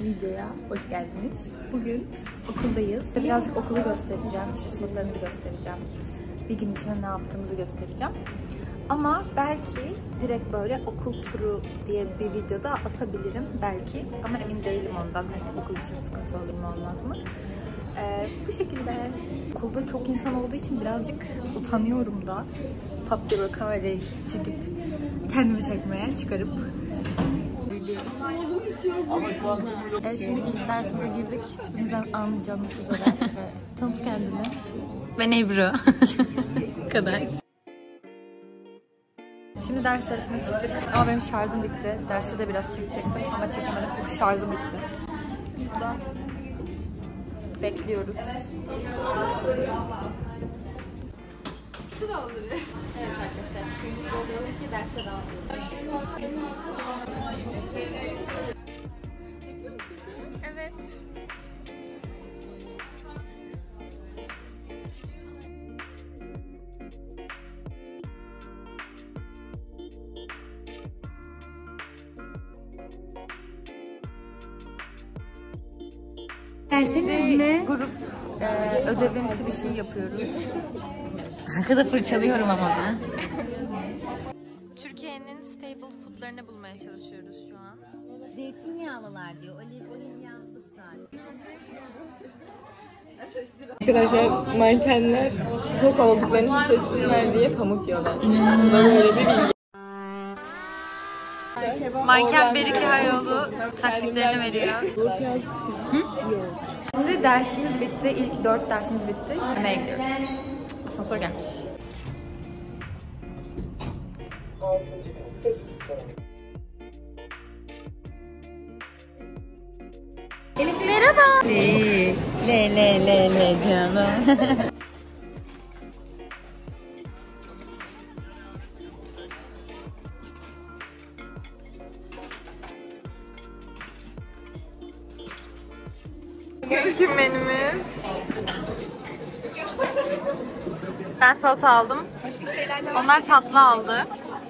videoya hoş geldiniz. Bugün okuldayız. Birazcık okulu göstereceğim, işte sınıflarımızı göstereceğim. Bir gün içinde ne yaptığımızı göstereceğim. Ama belki direkt böyle okul turu diye bir videoda atabilirim belki. Ama emin değilim ondan. Hani okul için sıkıntı olur mu olmaz mı? Bu şekilde okulda çok insan olduğu için birazcık utanıyorum da. Pat diye böyle kamerayı çekip kendimi çekmeye çıkarıp. Şimdi ilk dersimize girdik. Tipimizden anlayacağınız üzere. Tanıt kendini. Ben Ebru. Bu kadar. Şimdi ders arasında çıktık ama benim şarjım bitti. Derste de biraz çekecektim ama çekemedim çünkü şarjım bitti. Burada bekliyoruz. Su dolduruyor. Evet arkadaşlar, suyumuzu dolduruyoruz ki derse dağılıyor. Evet. Şimdi grup ödevimsi bir şey yapıyoruz. Arkada fırçalıyorum ama ben. Türkiye'nin staple foodlarını bulmaya çalışıyoruz şu an. Zeytinyağlılar diyor. Oliv yağsız sadece. Arkadaşlar mankenler tok olduklarını hissetsinler diye pamuk yiyorlar. Böyle bir bilgi. Manken Berike Hayoğlu taktiklerini veriyor. Şimdi dersimiz bitti. İlk 4 dersimiz bitti. Yemeğe gidiyoruz. Asansör gelmiş. Merhaba. Le canım. Bugünkü menümüz. Ben salata aldım. Onlar tatlı aldı.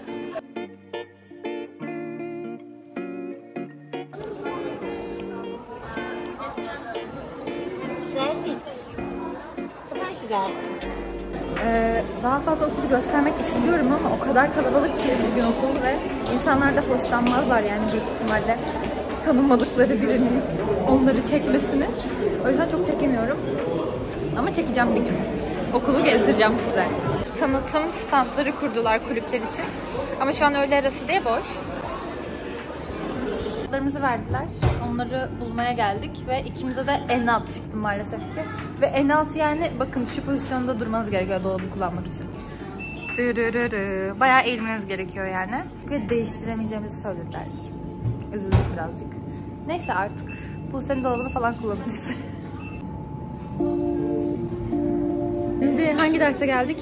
Daha fazla okulu göstermek istiyorum ama o kadar kalabalık ki bugün okul ve insanlar da hoşlanmazlar yani büyük ihtimalle tanımadıkları birinin onları çekmesini. O yüzden çok çekemiyorum. Ama çekeceğim bir gün. Okulu gezdireceğim size. Tanıtım standları kurdular kulüpler için. Ama şu an öğle arası diye boş. Kartlarımızı verdiler. Onları bulmaya geldik ve ikimize de en alt çıktı maalesef ki. Ve en alt yani bakın şu pozisyonda durmanız gerekiyor dolabı kullanmak için. Bayağı eğilmeniz gerekiyor yani. Ve değiştiremeyeceğimizi söylediler. Üzüldük birazcık. Neyse artık bu senin dolabını falan kullanırız. Şimdi hangi derse geldik?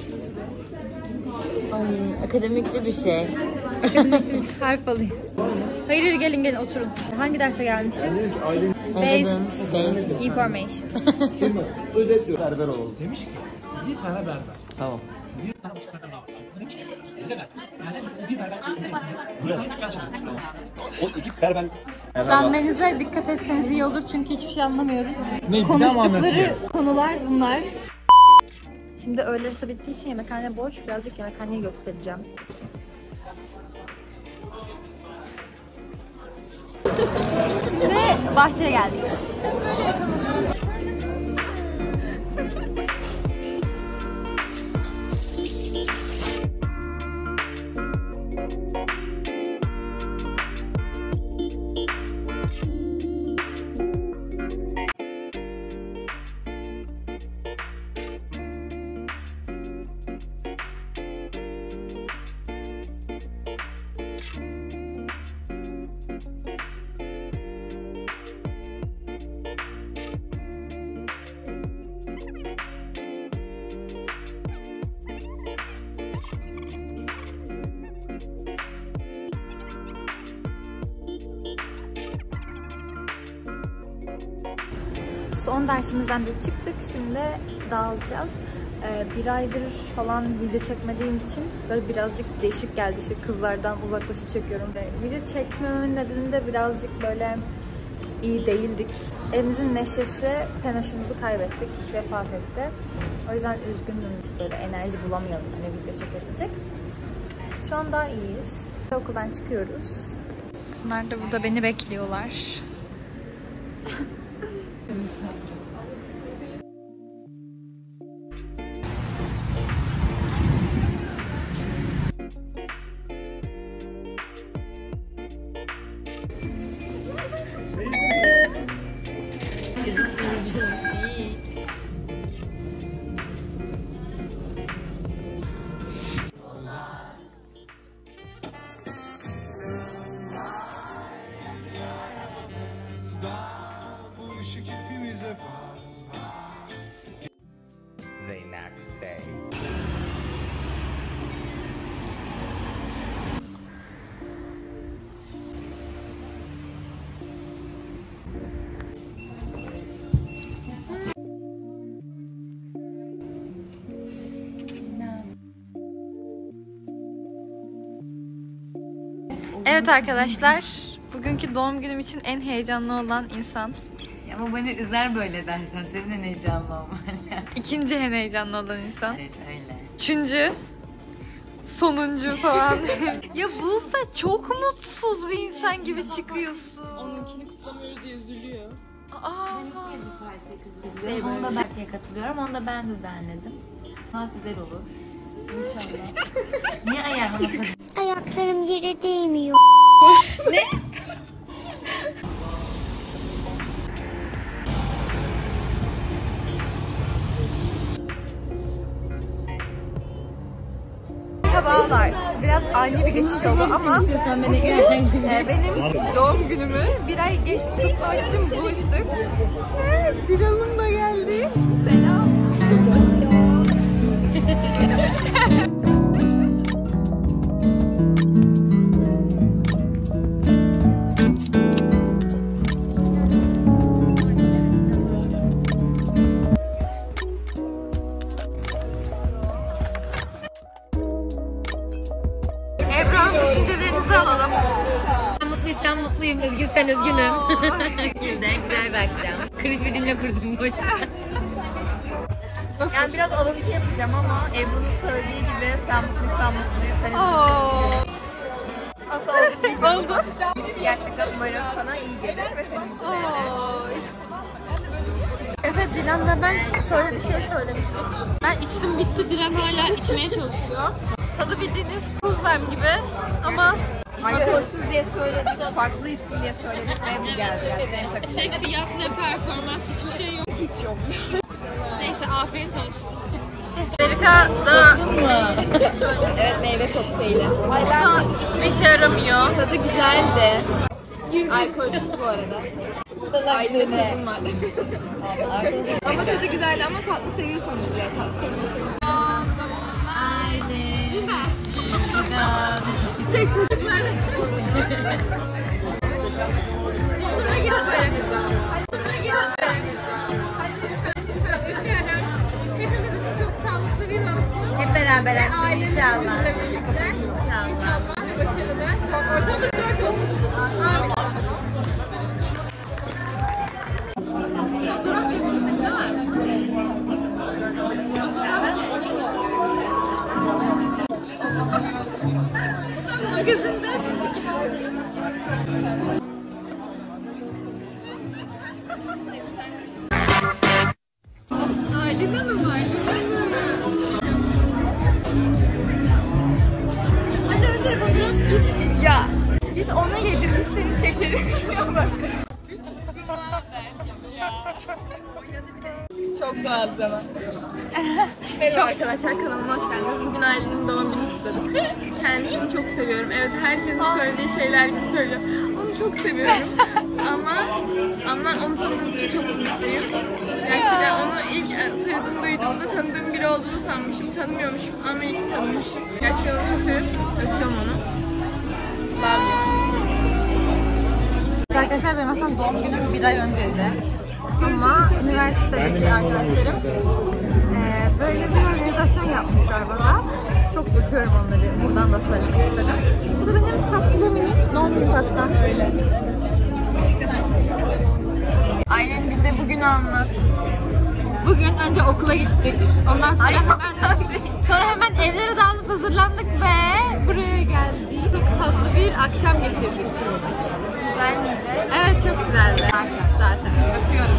Ay, akademikli bir şey. Harf alayım. Hayır gelin oturun. Hangi derse gelmişiz? Based Information. Berber olalım demiş ki bir tane berber. Tamam. Bir tane demiş ki bir berber çekeceksin. O iki berber. Beslenmenize dikkat etseniz iyi olur çünkü hiçbir şey anlamıyoruz. Ne, konuştukları konular bunlar. Şimdi öğle arası bittiği için yemekhane boş. Birazcık yemekhaneyi göstereceğim. Şimdi bahçeye geldik. Son dersimizden de çıktık. Şimdi dağılacağız. Bir aydır falan video çekmediğim için böyle birazcık değişik geldi. İşte kızlardan uzaklaşıp çekiyorum. Video çekmememin nedeni de birazcık böyle iyi değildik. Evimizin neşesi, Penoş'umuzu kaybettik, vefat etti. O yüzden üzgünüm, hiç böyle enerji bulamıyordum hani video çekebilecek. Şu an daha iyiyiz. Okuldan çıkıyoruz. Bunlar da burada beni bekliyorlar. The next day. Evet arkadaşlar, bugünkü doğum günüm için en heyecanlı olan insan. Ama beni üzer böyle dersen. Senin en heyecanlı olman. İkinci en heyecanlı olan insan. Evet öyle. Üçüncü. Sonuncu falan. Ya Buse çok mutsuz bir insan gibi çıkıyorsun. Onunkini kutlamıyoruz diye üzülüyor. Aa. Onu da partiye katılıyorum. Onu da ben düzenledim. Daha güzel olur. İnşallah. Niye ayağıma kadar? Ayaklarım yere değmiyor. Merhabalar. Biraz ani bir geçiş oldu ama benim doğum günümü bir ay geç kutlamak için buluştuk. Dilan'ım da geldi. Selam. Ebru'nun düşüncelerinizi alalım. Mutluysan mutluyum, üzgünsen üzgünüm. Güzel bakacağım. Kriz bir cümle kurdum boş. Yani biraz alıntı yapacağım ama Ebru'nun söylediği gibi sen mutluysan mutluyuz. Sen oldu. Gerçekten umarım sana iyi gelir ve seni mutlu eder. Evet, Dilan'la ben şöyle bir şey söylemiştik. Ben içtim bitti, Dilan hala içmeye çalışıyor. Tadı bildiğiniz tuzlem gibi ama Alkolsüz diye söyledik, farklı isim diye söyledik ve bu geldi. Ne fiyat ne performans, hiçbir şey yok. Hiç yok. Neyse, afiyet olsun. Amerika'da evet, meyve kokteyli. Hiçbir işe yaramıyor. Tadı güzeldi. Alkolsüz bu arada. Ayrıca tuzum var. Ama tadı güzeldi ama tatlı seviyorsanız ya. Tatlı seviyorsanız. Şey çocuklar. Dondurma gitti. Dondurma gitti. Hepimiz için çok sağlıklı bir olsun. Hep beraber Ve ailemizle birlikte. İnşallah ve başarılı. Ortamız 4 olsun. Amin. Fotoğraf yapıyorsun değil mi? Fotoğraf magazinde spiker. Aylin Hanım, Aylin Hanım. Hadi fotoğraf git. Ya git, ona yedirmiş seni çekerim. Çok rahat zaman. Merhaba arkadaşlar, kanalıma hoş geldiniz. Bugün Aylin'in doğum gününü kutladık. Kendisini çok seviyorum. Evet, herkesin söylediği şeyler gibi söylüyorum. Onu çok seviyorum. ama onu tanıdığım için çok mutluyum. Gerçekten onu ilk soyadını duyduğumda tanıdığım biri olduğunu sanmışım. Tanımıyormuşum ama iyi ki tanımışım. Gerçekten onu çok seviyorum. Öpüyorum onu. Love you. Arkadaşlar, benim aslında doğum günüm bir ay önceydi. Ama üniversitedeki arkadaşlarım böyle bir organizasyon yapmışlar bana. Çok öpüyorum onları. Buradan da söylemek istedim. Bu da benim tatlı minik doğum günü pastam. Aynen bize bugün anlat. Bugün önce okula gittik. Ondan sonra hemen evlere dağılıp hazırlandık ve buraya geldik. Çok tatlı bir akşam geçirdik. Güzel miydi? Evet çok güzeldi. Zaten. Öpüyorum.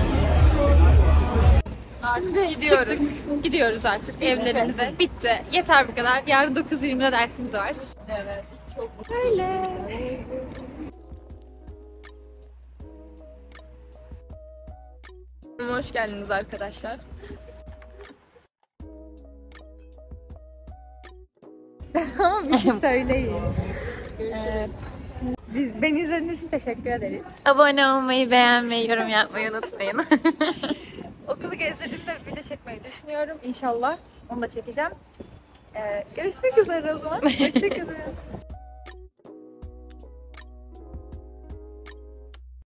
Şimdi gidiyoruz. Gidiyoruz artık evlerimize. Bitti. Yeter bu kadar. Yarın 9:20'de dersimiz var. Evet. Çok Öyle. Hoş geldiniz arkadaşlar. Ama bir şey söyleyin. Şimdi beni izlediğiniz için teşekkür ederiz. Abone olmayı, beğenmeyi, yorum yapmayı unutmayın. Okulu gezdirdiğimde video çekmeyi düşünüyorum. İnşallah onu da çekeceğim. Görüşmek üzere o zaman. Hoşçakalın.